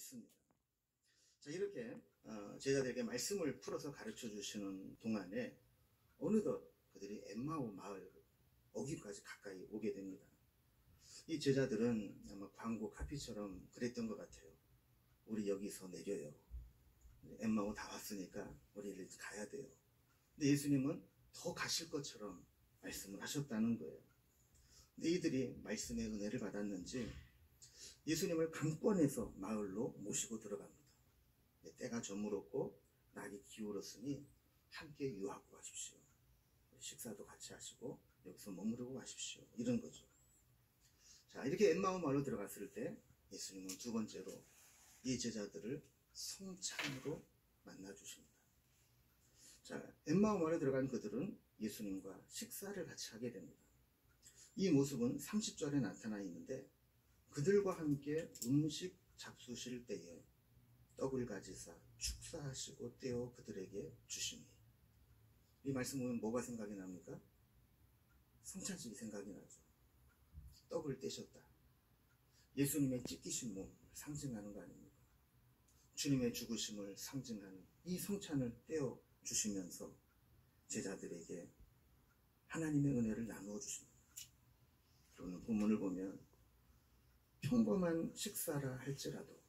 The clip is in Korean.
있습니다. 자, 이렇게 제자들에게 말씀을 풀어서 가르쳐 주시는 동안에 어느덧 그들이 엠마오 마을 어귀까지 가까이 오게 됩니다. 이 제자들은 아마 광고 카피처럼 그랬던 것 같아요. 우리 여기서 내려요. 엠마오 다 왔으니까 우리 이제 가야 돼요. 근데 예수님은 더 가실 것처럼 말씀을 하셨다는 거예요. 근데 이들이 말씀의 은혜를 받았는지 예수님을 강권해서 마을로 모시고 들어갑니다. 때가 저물었고 날이 기울었으니 함께 유하고 가십시오. 식사도 같이 하시고 여기서 머무르고 가십시오. 이런 거죠. 자, 이렇게 엠마오 마을로 들어갔을 때 예수님은 두 번째로 이 제자들을 성찬으로 만나주십니다. 자, 엠마오 마을에 들어간 그들은 예수님과 식사를 같이 하게 됩니다. 이 모습은 30절에 나타나 있는데 그들과 함께 음식 잡수실 때에 떡을 가지사 축사하시고 떼어 그들에게 주시니, 이 말씀 보면 뭐가 생각이 납니까? 성찬식이 생각이 나죠. 떡을 떼셨다. 예수님의 찢기신 몸을 상징하는 거 아닙니까? 주님의 죽으심을 상징하는 이 성찬을 떼어 주시면서 제자들에게 하나님의 은혜를 나누어 주십니다. 그러는 본문을 보면 평범한 식사라 할지라도